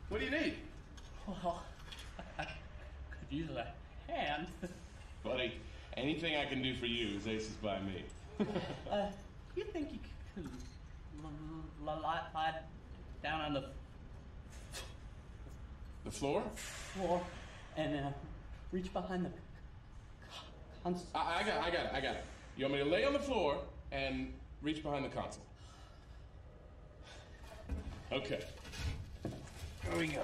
What do you need? Well, I could use a hand. Buddy, anything I can do for you is aces by me. You think you could lie down on The floor? floor and reach behind the console? I got it. You want me to lay on the floor and reach behind the console? Okay. Here we go.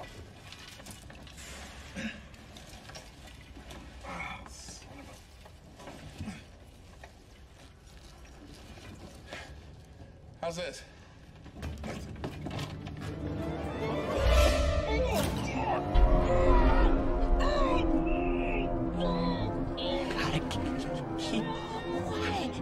How's this? Keep quiet.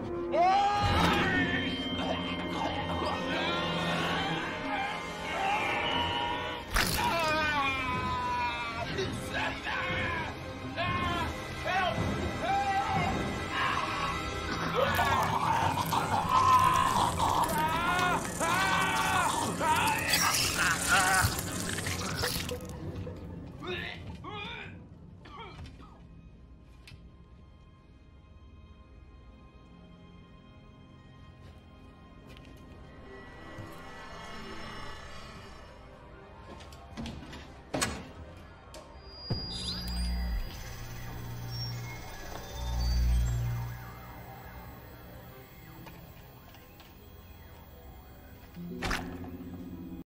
Help!